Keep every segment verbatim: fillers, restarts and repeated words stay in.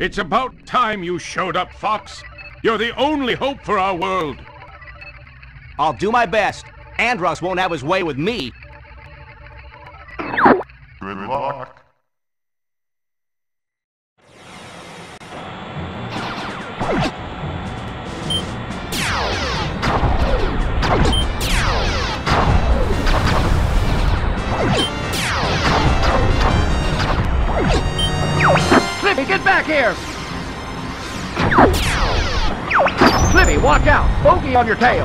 It's about time you showed up, Fox. You're the only hope for our world. I'll do my best. Andross won't have his way with me. Good luck. Slippy, get back here! Slippy, watch out! Bogey on your tail!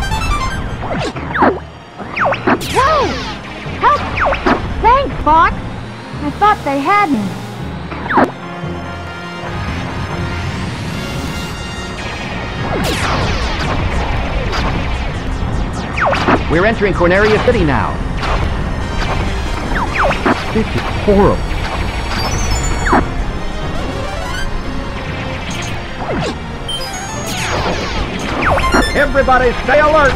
Whoa! Help! Thanks, Fox! I thought they had me. We're entering Corneria City now. This is horrible. Everybody stay alert!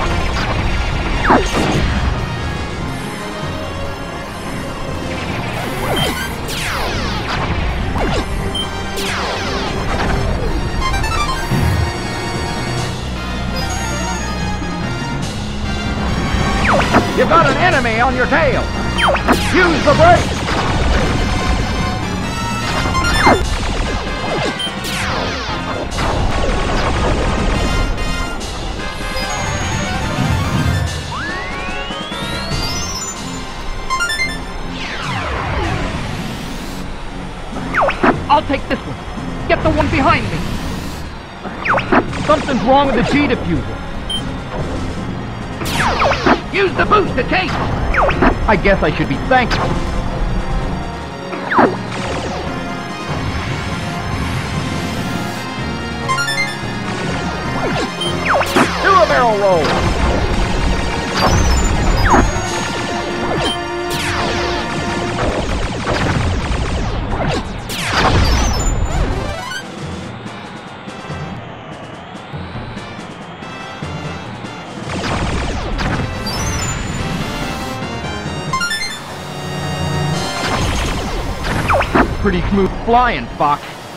You've got an enemy on your tail! Use the brakes! I'll take this one. Get the one behind me. Something's wrong with the G diffuser. Use the boost to take. I guess I should be thankful. Do a barrel roll. Pretty smooth flying, Fox.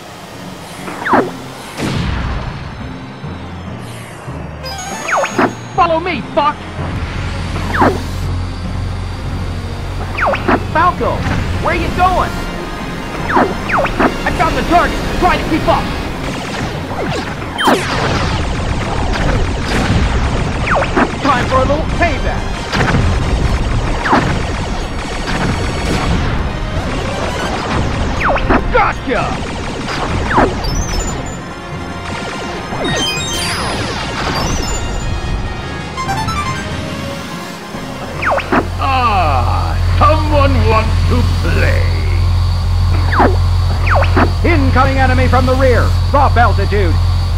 Follow me, Fox! Falco, where are you going? I found the target. Try to keep up. Time for a little payback. Gotcha! Ah, someone wants to play. Incoming enemy from the rear. Drop altitude.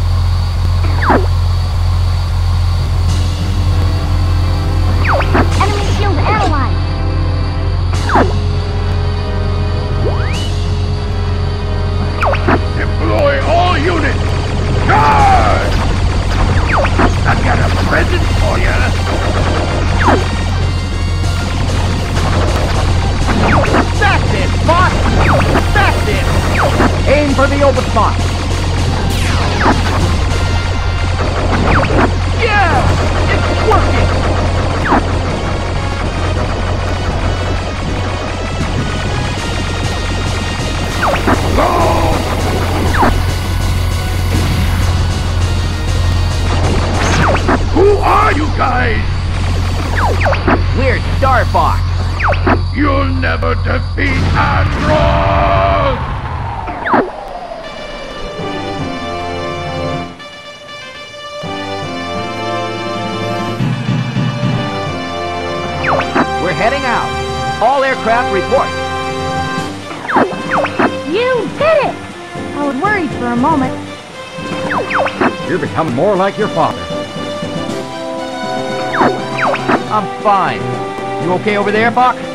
Enemy shield analyzed. Deploy all units! Charge! I've got a present for you! That's it, Fox! That's it! Aim for the open spot. Yeah! It's working! Go! Who are you guys? We're Star Fox. You'll never defeat Andross! We're heading out. All aircraft report. You did it! I was worried for a moment. You're becoming more like your father. I'm fine. You okay over there, Fox?